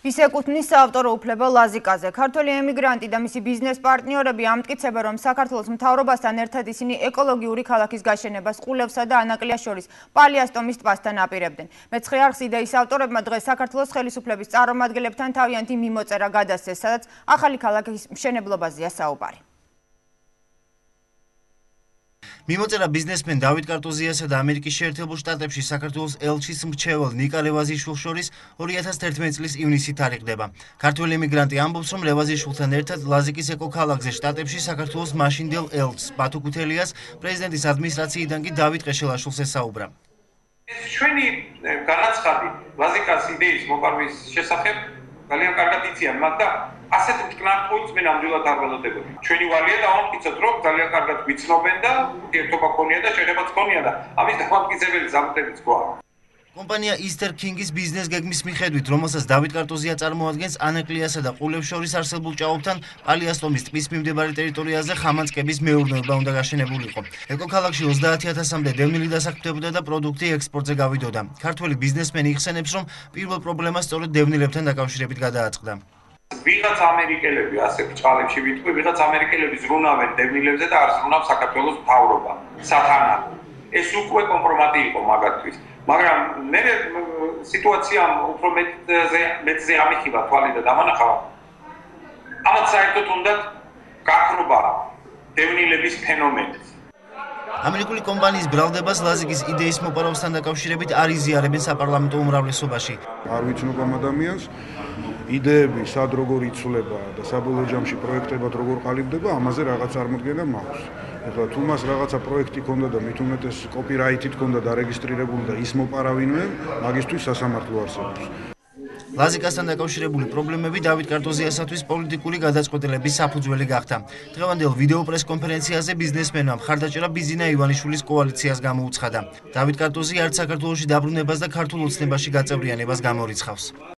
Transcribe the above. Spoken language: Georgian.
ის ეკუთვნის საავტორო უფლება ლაზიკაზე. ქართველი ემიგრანტი და მისი ბიზნეს პარტნიორები ამტკიცებენ, რომ საქართველოს მთავრობასთან ერთად ისინი ეკოლოგიური ქალაქის გაშენებას ყულევსა და ანაკლიას შორის პალიასტომის ტბასთან აპირებდნენ. მეცხრე არხის იდეის ავტორებმა დღეს საქართველოს ხელისუფლების წარმომადგენლებთან თავიანთი მიმოწერა გადასცეს, სადაც ახალი ქალაქის მშენებლობაზეა საუბარი. მიმოწერა ბიზნესმენ დავით კარტოზიასა და ამერიკის შეერთებულ შტატებში საქართველოს ელჩის მრჩეველ ნიკა ლევაზიშვილს შორის 2011 წლის ივნისით თარიღდება. ქართველი ემიგრანტი ამბობს, რომ ლევაზიშვილთან ერთად ლაზიკის ეკოქალაქზე შტატებში საქართველოს მაშინდელ ელჩს ბათუ ქუთელიას პრეზიდენტის ადმინისტრაციიდან კი დავით ყეშელაშვილს ესაუბრა. ჩვენი განაცხადი ლაზიკას იდეის მოპარვის შესახებ ძალიან კარგად იციან, მაგრამ ასეთ მტკნარ პოინტს მე ნამდვილად არ ველოდებოდი. ჩვენი ვალია დავამტკიცოთ, რომ ძალიან კარგად გვიცნობენ და ერთობა ქონია და შეხებაც ქონია და ამის დამამტკიცებელი ზამთრებიც გვაქვს. კომპანია Easter King-ის ბიზნეს გეგმის მიხედვით, რომელსაც დავით კარტოზია წარმოადგენს, ანაკლიასა და ყულევს შორის არსებულ ჭაობთან პალიასტომის ტბის მიმდებარე ტერიტორიაზე ხამანწკების მეურნეობა უნდა გაშენებულიყო. ეკოქალაქში 30,000-მდე დევნილი დასაქმდებოდა და პროდუქტი ექსპორტზე გავიდოდა. ქართველი ბიზნესმენი იხსენებს, რომ პირველ პრობლემას სწორედ დევნილებთან დაკავშირებით გადააწყდა. ვიღაც ამერიკელები ასე ბრჭყალებში ვიტყვი, ვიღაც ამერიკელები ზრუნავენ დევნილებზე და არ ზრუნავს საქართველოს მთავრობა. სათანადო. ეს უკვე კომპრომატი იყო მაგათთვის. მაგრამ მე სიტუაციამ უფრო მეტზე ამიხილა თვალი და დამანახავა. ამათ საერთოდ უნდა გაქრობა დევნილების ფენომენს. ამერიკული კომპანიის ბრალდებას ლაზიკის იდეის მოპარვასთან დაკავშირებით არ იზიარებენ საპარლამენტო უმრავლესობაში. არ ვიცნობ ამ ადამიანს, იდეები სად როგორ იცვლება და საბოლოო ჯამში პროექტებად როგორ ყალიბდება, ამაზე რაღაც წარმოდგენა მაქვს. ეხლა თუ მას რაღაცა პროექტი ქონდა და მით უმეტეს კოპირაიტით ქონდა დარეგისტრირებული და ის მოპარავინვე, მაგისთვის სასამართლო არსებობს. ლაზიკასთან დაკავშირებული პრობლემები დავით კარტოზიასათვის პოლიტიკური გადაწყვეტილების საფუძველი გახდა. დღევანდელ ვიდეო პრესკონფერენციაზე ბიზნესმენმა მხარდაჭერა ბიზინა ივანიშვილის კოალიციას გამოუცხადა. დავით კარტოზია არც საქართველოში დაბრუნებას და ქართულ ოცნებაში გაწევრიანებას გამორიცხავს.